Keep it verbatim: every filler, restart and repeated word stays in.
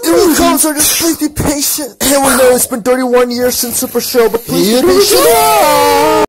It will come, so just please be patient. And we know it's been thirty-one years since Super Show, but please be patient.